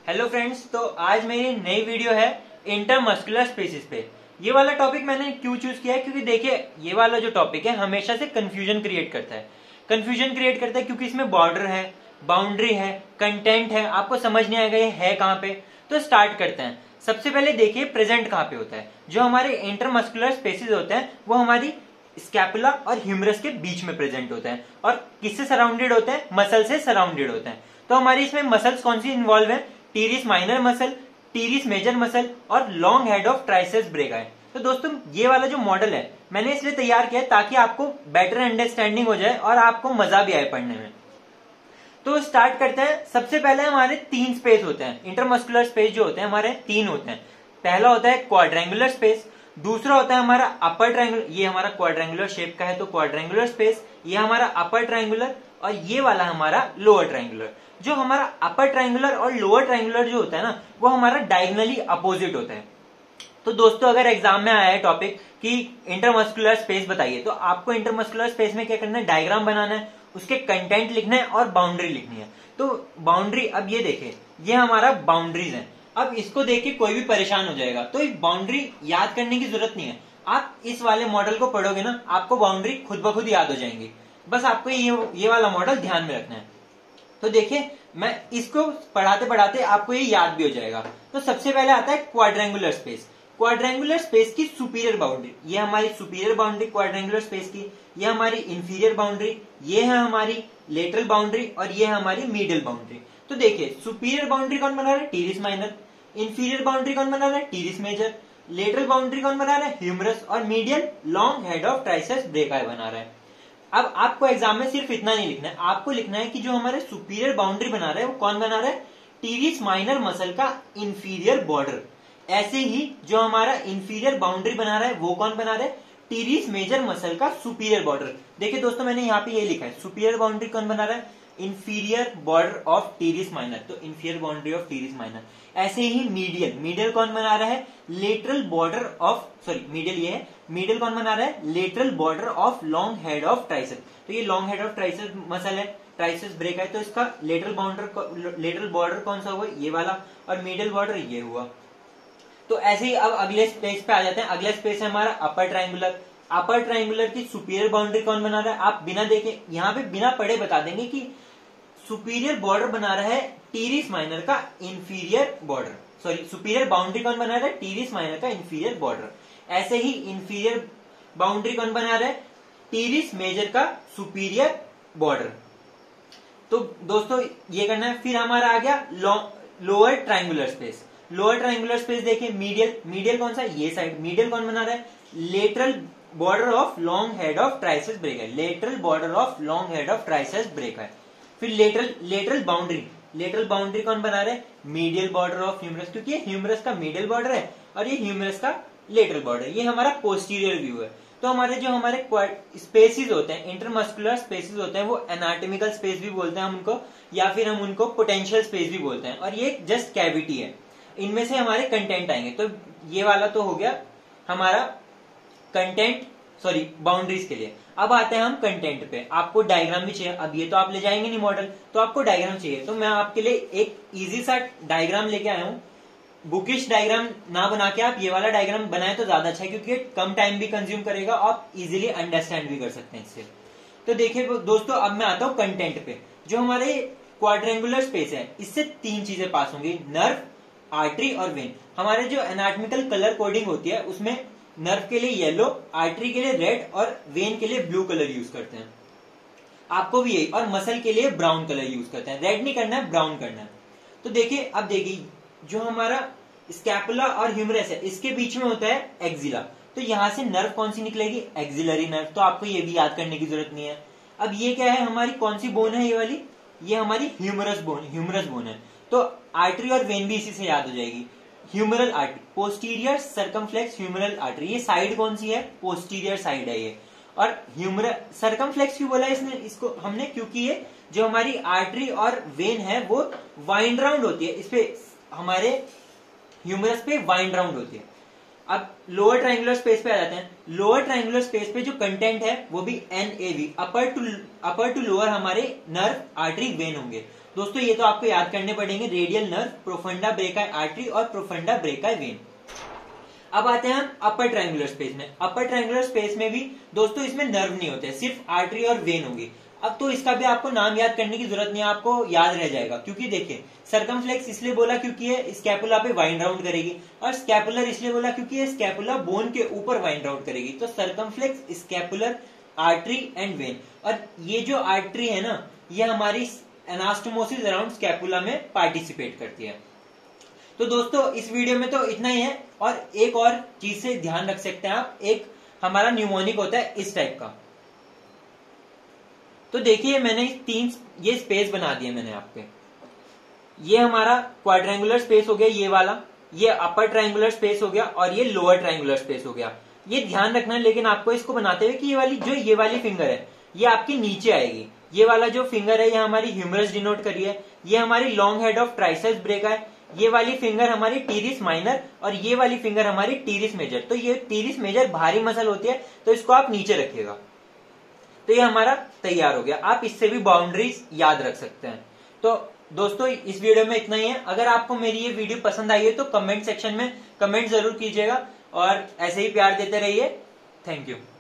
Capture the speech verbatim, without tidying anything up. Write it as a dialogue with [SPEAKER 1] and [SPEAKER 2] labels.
[SPEAKER 1] Hello friends, तो आज मेरी नई वीडियो है इंटरमस्कुलर स्पेसिस पे। ये वाला टॉपिक मैंने क्यों चूज किया है, क्योंकि देखिए ये वाला जो टॉपिक है हमेशा से कंफ्यूजन क्रिएट करता है कंफ्यूजन क्रिएट करता है क्योंकि इसमें बॉर्डर है, बाउंड्री है, कंटेंट है, आपको समझ नहीं आएगा ये है कहाँ पे। तो स्टार्ट करते हैं। सबसे पहले देखिए प्रेजेंट कहाँ पे होता है। जो हमारे इंटरमस्कुलर स्पेसिस होते हैं वो हमारी स्कैपुला और ह्यूमरस के बीच में प्रेजेंट होते हैं और किससे सराउंडेड होते हैं, मसल से सराउंडेड होते हैं। तो हमारी इसमें मसल्स कौन सी इन्वॉल्व है, teres minor muscle, teres major muscle और long head of triceps brachii है। तो दोस्तों ये वाला जो मॉडल है मैंने इसलिए तैयार किया है ताकि आपको बेटर अंडरस्टैंडिंग हो जाए और आपको मजा भी आए पढ़ने में। तो स्टार्ट करते हैं। सबसे पहले हमारे तीन स्पेस होते हैं। इंटरमस्कुलर स्पेस जो होते हैं हमारे तीन होते हैं। पहला होता है क्वाड्रेंगुलर स्पेस, दूसरा होता है हमारा अपर ट्रायंगुलर, ये हमारा क्वाड्रेंगुलर शेप का है तो क्वाड्रेंगुलर स्पेस, ये हमारा अपर ट्रायंगुलर और ये वाला हमारा लोअर ट्रायंगुलर। जो हमारा अपर ट्रायंगुलर और लोअर ट्रायंगुलर जो होता है ना वो हमारा डायगोनली अपोजिट होता है। तो दोस्तों अगर एग्जाम में आया है टॉपिक कि इंटरमस्कुलर स्पेस बताइए तो आपको इंटरमस्कुलर स्पेस में क्या करना है, डायग्राम बनाना है, उसके कंटेंट लिखना है और बाउंड्री लिखनी है। तो बाउंड्री, अब ये देखिए ये हमारा बाउंड्रीज है। अब इसको देख के कोई भी परेशान हो जाएगा तो एक बाउंड्री याद करने की जरूरत नहीं है। आप इस वाले मॉडल को पढ़ोगे ना आपको बाउंड्री खुद ब खुद याद हो जाएंगी। बस आपको ये ये वाला मॉडल ध्यान में रखना है। तो देखिए मैं इसको पढ़ाते पढ़ाते आपको ये याद भी हो जाएगा। तो सबसे पहले आता है क्वाड्रेंगुलर स्पेस। क्वाड्रेंगुलर स्पेस की सुपीरियर बाउंड्री, ये हमारी सुपीरियर बाउंड्री क्वाड्रेंगुलर स्पेस की, ये हमारी इंफीरियर बाउंड्री, ये है हमारी लेटरल बाउंड्री और ये है हमारी मीडियल बाउंड्री। तो देखिए सुपीरियर बाउंड्री कौन बना रहा है, टीरिस माइनर, इंफीरियर बाउंड्री कौन बना रहा है, टीरिस मेजर, लेटरल बाउंड्री कौन बना रहा है, ह्यूमरस और medial long head of triceps brachii बना रहा है। अब आपको एग्जाम में सिर्फ इतना नहीं लिखना है, आपको लिखना है कि जो हमारे सुपीरियर बाउंड्री बना रहा है वो कौन बना रहा है, टीरिस माइनर मसल का इंफीरियर बॉर्डर। ऐसे ही जो हमारा इंफीरियर बाउंड्री बना रहा है वो कौन बना रहा है, टीरिस मेजर मसल का सुपीरियर बॉर्डर। देखिए दोस्तों मैंने यहाँ पे ये लिखा है सुपीरियर बाउंड्री कौन बना रहा है, inferior border of teres minor, तो inferior boundary of teres minor. ऐसे ही मीडियल, मीडियल कौन बना रहा है, lateral border of, sorry medial ये है, मीडियल कौन बना रहा है, lateral border of long head of triceps. तो ये long head of triceps muscle है, ट्राइसेप्स ब्रेक है, तो इसका लेटरल बाउंडर लेटरल बॉर्डर कौन सा हुआ, ये वाला, और मीडियल बॉर्डर ये हुआ। तो ऐसे ही अब अगले स्पेस पे आ जाते हैं। अगला स्पेस है हमारा अपर ट्रायंगुलर। अपर ट्रायंगुलर की सुपीरियर बाउंड्री कौन बना रहा है, आप बिना देखे यहाँ पे बिना पढ़े बता देंगे कि सुपीरियर बॉर्डर बना रहा है टीरिस माइनर का inferior border, sorry superior boundary कौन बना रहा है, टीरिस माइनर का इंफीरियर बॉर्डर। ऐसे ही इंफीरियर बाउंड्री कौन बना रहा है, टीरिस मेजर का सुपीरियर बॉर्डर। तो दोस्तों ये करना है। फिर हमारा आ गया lower triangular space. Lower triangular space देखिए मीडियल, मीडियल कौन सा, ये साइड, मीडियल कौन बना रहा है, lateral border of long head of triceps brachii है, lateral border of long head of triceps brachii है। फिर lateral lateral boundary, lateral boundary कौन बना रहा है, मीडियल बॉर्डर ऑफ ह्यूमरस, क्योंकि ये ह्यूमरस का मीडियल बॉर्डर है और ये ह्यूमरस का लेटरल बॉर्डर। ये हमारा पोस्टीरियर व्यू है। तो हमारे जो हमारे स्पेसिस होते हैं, इंटरमस्कुलर स्पेसिस होते हैं, वो एनाटॉमिकल स्पेस भी बोलते हैं हम उनको, या फिर हम उनको पोटेंशियल स्पेस भी बोलते हैं, और ये जस्ट कैविटी है। इनमें से हमारे कंटेंट आएंगे। तो ये वाला तो हो गया हमारा कंटेंट, सॉरी बाउंड्रीज के लिए। अब आते हैं हम कंटेंट पे। आपको डायग्राम भी चाहिए, अब ये तो आप ले जाएंगे नहीं मॉडल, तो आपको डायग्राम चाहिए। तो मैं आपके लिए एक इजी सा डायग्राम लेके आया हूँ। बुकिश डायग्राम ना बना के आप ये वाला डायग्राम बनाए तो ज्यादा अच्छा है, क्योंकि कम टाइम भी कंज्यूम करेगा, आप इजिली अंडरस्टैंड भी कर सकते हैं इससे। तो देखिए दोस्तों अब मैं आता हूँ कंटेंट पे। जो हमारे क्वाड्रेंगुलर स्पेस है इससे तीन चीजें पास होंगी, नर्व, आर्टरी और वेन। हमारे जो एनाटॉमिकल कलर कोडिंग होती है उसमें नर्व के लिए येलो, आर्टरी के लिए रेड और वेन के लिए ब्लू कलर यूज करते हैं। आपको भी यही, और मसल के लिए ब्राउन कलर यूज करते हैं। रेड नहीं करना है, ब्राउन करना है। तो देखिए अब देखिए जो हमारा स्कैपुला और ह्यूमरस है इसके बीच में होता है एक्सिला। तो यहां से नर्व कौन सी निकलेगी, एक्सिलरी नर्व। तो आपको ये भी याद करने की जरूरत नहीं है। अब ये क्या है, हमारी कौन सी बोन है, ये वाली, ये हमारी ह्यूमरस बोन, ह्यूमरस बोन है। तो आर्टरी और वेन भी इसी से याद हो जाएगी। Humeral artery, posterior circumflex humeral artery, ये साइड कौन सी है, पोस्टीरियर साइड है ये। और ह्यूमरल सर्कमफ्लेक्स क्यों बोला इसने इसको हमने, क्योंकि ये जो हमारी आर्टरी और वेन है वो वाइंड राउंड होती है, इस पे हमारे ह्यूमरस पे वाइंड राउंड होती है। अब लोअर ट्रायंगुलर स्पेस पे आ जाते हैं। लोअर ट्रायंगुलर स्पेस पे जो कंटेंट है वो भी N A V, upper to upper to lower हमारे नर्व, आर्टरी, वेन होंगे। दोस्तों ये तो आपको याद करने पड़ेंगे, radial nerve, profunda brachii artery और प्रोफंडा ब्रेकाई वेन। अब आते हैं हम अपर ट्रायंगुलर स्पेस में। अपर ट्रायंगुलर स्पेस में भी दोस्तों इसमें नर्व नहीं होते, सिर्फ आर्टरी और वेन होंगी। अब तो इसका भी आपको नाम याद करने की जरूरत नहीं है, आपको याद रह जाएगा, क्योंकि देखिए सर्कमफ्लेक्स इसलिए बोला क्योंकि ये स्कैपुला पे वाइंड राउंड करेगी, और स्कैपुलर इसलिए बोला क्योंकि ये स्कैपुला बोन के ऊपर वाइंड राउंड करेगी। तो circumflex, scapular, artery and vein. और ये जो आर्टरी है ना, ये हमारी एनास्टोमोसिस अराउंड स्कैपुला में पार्टिसिपेट करती है। तो दोस्तों इस वीडियो में तो इतना ही है, और एक और चीज से ध्यान रख सकते हैं आप, एक हमारा न्यूमोनिक होता है इस टाइप का। तो देखिए मैंने तीन ये स्पेस बना दिए मैंने आपके, ये हमारा क्वाड्रेंगुलर स्पेस हो गया ये वाला, ये अपर ट्रायंगुलर स्पेस हो गया, और ये लोअर ट्रायंगुलर स्पेस हो गया। ये ध्यान रखना है लेकिन आपको इसको बनाते हुए कि ये वाली जो ये वाली फिंगर है ये आपकी नीचे आएगी। ये वाला जो फिंगर है ये हमारी ह्यूमरस डिनोट करी है, ये हमारी long head of triceps brachii है, ये वाली फिंगर हमारी टीरिस माइनर, और ये वाली फिंगर हमारी टीरिस मेजर। तो ये टीरिस मेजर भारी मसल होती है, तो इसको आप नीचे रखिएगा। तो ये हमारा तैयार हो गया। आप इससे भी बाउंड्रीज याद रख सकते हैं। तो दोस्तों इस वीडियो में इतना ही है। अगर आपको मेरी ये वीडियो पसंद आई है तो कमेंट सेक्शन में कमेंट जरूर कीजिएगा, और ऐसे ही प्यार देते रहिए। Thank you.